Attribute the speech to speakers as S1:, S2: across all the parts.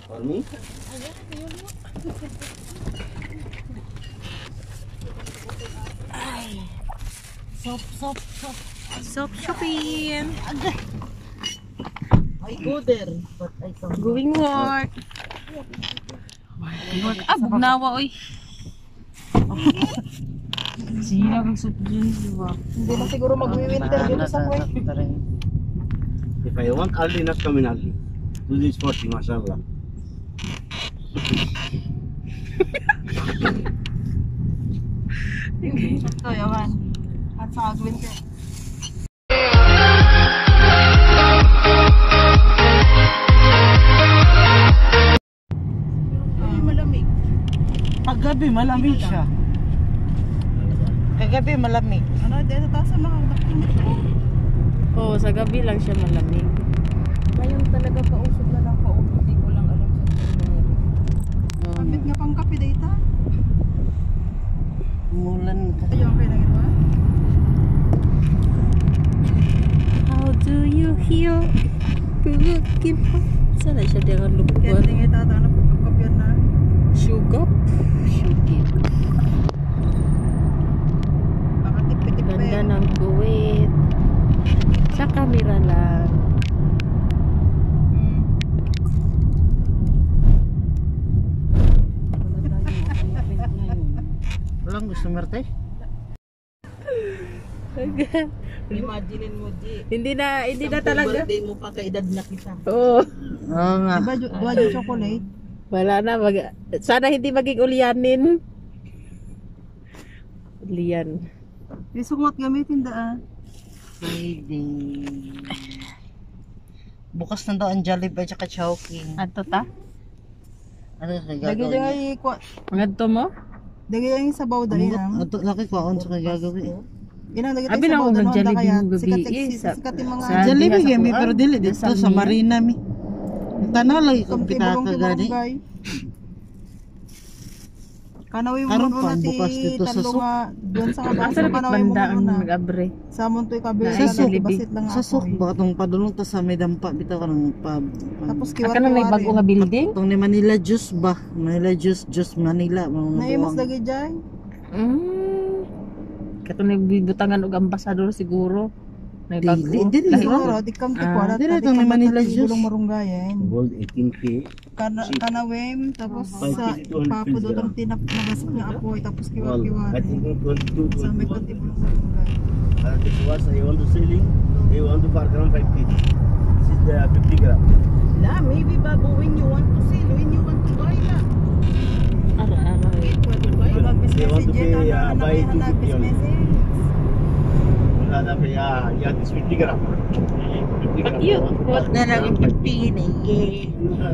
S1: For me?
S2: Ay. Sop.
S3: Soap shopping.
S2: I go there, but I come.
S3: Going work. Bugnawa oy.
S2: Sino ang soup drinks, diba?
S4: Hindi na siguro mag-winter dito sa way.
S1: If I want early, not coming early. Do this 40, mashallah.
S4: Ito, yaman. At sa winter. Ay, malamig.
S2: Paggabi, malamig siya. Kagabi, malamig.
S4: Ano, dito taas ang nakakakimit ko.
S3: Oo, sa gabi lang siya malamig.
S4: Ngayon talaga pausog na lang pausog. Hindi ko lang alam sa kapit nga pang kape data.
S2: Umulan ka.
S4: Ayaw ang kailangan mo.
S3: How do you heal? Looking for... Sana siya dengan
S4: Kaya
S3: lupuan.
S4: tingin tata na pagkakapyan na.
S3: Sugap. Sugip.
S4: Baka tipid-tipid.
S3: Ganda ng Kuwait. Sa camera lang.
S2: Walang gusto merte? Imagine mo, G.
S3: Hindi na talaga.
S2: Birthday mo pa, kaedad na kita.
S3: Oo.
S2: Oo nga.
S4: Diba, yung chocolate?
S3: Wala na. Sana hindi maging ulyanin. Ulyan.
S4: Isungot gamitin daan.
S2: Pwede. Bukas na daw ang Jollibee at saka Chowking.
S3: Ato ta?
S2: Ano sa
S4: Lagi
S2: gagawin?
S4: dyan ay
S3: Ngadto mo?
S4: lagi dyan yung sabaw dahil na.
S2: Ato, laki ko on sa gagawin.
S4: Inang lagi
S3: Abi
S4: tayo
S3: na ako
S4: sabaw dahil
S3: mag-Jollibee
S4: kaya
S3: mo gabi.
S4: sikat yung mga
S3: Sa-
S2: Jollibee
S3: diha sa
S2: kami
S3: kuan.
S2: pero dili dito
S3: Sa
S2: sa
S3: Mia.
S2: Marina mi. Tanaw lagi kong
S4: kampi
S2: pitaka
S4: bulong
S2: gani.
S4: gay. Kanawin mo
S2: Karon
S4: muna
S2: pa,
S4: ti
S2: bukas dito sa
S4: talo
S2: sok.
S4: nga doon sa kabasa.
S3: Asa na
S4: Kanawin mo
S3: banda ang
S4: muna.
S3: mag-abre?
S4: Sa muntoy kabila
S3: Sa
S4: na
S3: sok.
S4: basit lang
S2: Sa sok
S4: ako.
S2: ba itong padulong ta sa may dampa bitaw ka ng pub.
S4: Tapos
S3: Aka na may bago nga building?
S2: Itong ni Manila Juice ba? Manila Juice Manila.
S4: Naimas lagi dyan.
S3: Kato na bibutangan og ambasador siguro. May
S2: Di-
S3: bago.
S2: di- di-
S3: Lahi-
S4: Siguro, di kam ti kuala.
S2: Dili itong may Manila Juice.
S4: Bulong marunggayan.
S1: Gold 18K.
S4: Kanawim, tapos sa
S1: 550, 200
S4: papo doon ang tinap nagasok niya apoy, tapos
S1: Well,
S4: kiwa-kiwa.
S1: I think 22,
S4: Sa may
S1: 21.
S4: konti bulong marunggay.
S1: This was, I want to selling. They want to 4 gram 5 kg. This is the 50 gram.
S2: La, maybe babu when you want to sell, when you want to buy la.
S3: Ara-ara.
S4: Hanapis
S1: They want to
S4: message,
S1: pay, buy two
S4: hanapis
S1: fifty only.
S4: message.
S1: Yeah, this 50 gram. 50 gram.
S3: But you- what-
S2: Na lang 15 eh.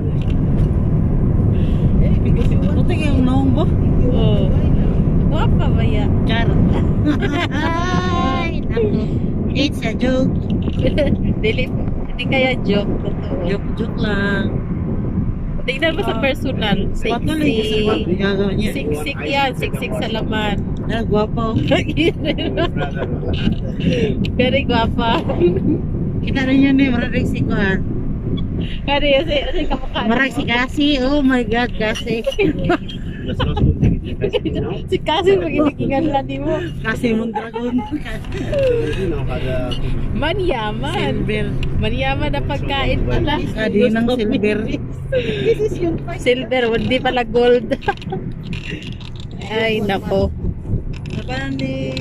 S4: Eh, because you want
S2: Buti yung noong ba?
S3: Oh. Guwapa ba ya?
S2: Charot. Ay, naku. It's a joke.
S3: Dili. Hindi kaya joke. Totoo.
S2: Joke lang.
S3: Tingnan mo sa personal.
S2: Patuloy kasi
S3: Sexy.
S2: gagawin niya.
S3: Siksik yan. Siksik sa laman.
S2: Ah, gwapo.
S3: Very guwapa.
S2: Kita rin yun eh, maraming si Kuhan.
S3: Kari kasi kamukha.
S2: Maraming si Kasi. Oh my God, Kasi.
S1: That's not good thing. It's a nice thing now.
S3: Si Kasi maginikingan lang di mo.
S2: Kasi mong dragon.
S1: You know, had
S3: Manyaman.
S2: Silver.
S3: Manyaman na pagkain pala.
S2: Kadi ng silver.
S3: Silver, hindi pala gold. Ay, nako.
S4: Parang di...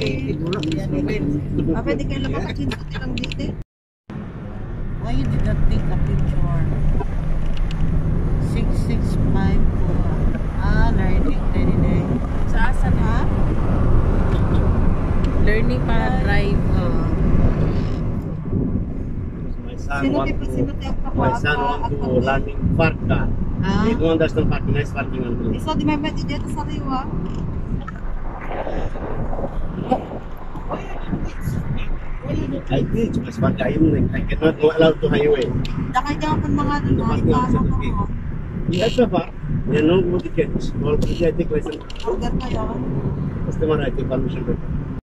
S4: Pwede kayo lang makakinsuti lang dito.
S2: Why you did not take a picture? 6654. Ah, learning 39.
S3: Sa asan ha? Learning para drive.
S1: my son
S4: Sino
S1: want
S4: tipo
S1: to,
S4: sino tipo
S1: my son want to learning park car.
S2: Ah.
S1: They don't understand parking, nice parking on the
S4: Isa di may pwede dito sa riwa.
S1: I teach, mas pagkayong I cannot go allowed to highway.
S4: Dakay ka pa mga ano, ipasok ako.
S1: That's the fact. You know, what you catch. All the license.
S4: Order kayo.
S1: Customer, I take permission.